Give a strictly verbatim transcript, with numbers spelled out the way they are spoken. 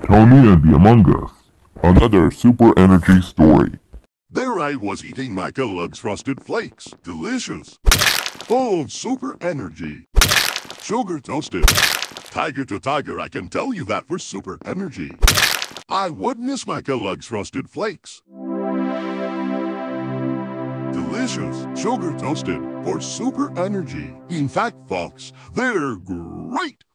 Tony and the Among Us, another super energy story. There I was eating my Kellogg's Frosted Flakes. Delicious. Full of super energy. Sugar toasted. Tiger to tiger, I can tell you that for super energy. I would miss my Kellogg's Frosted Flakes. Delicious, sugar toasted for super energy. In fact, folks, they're great.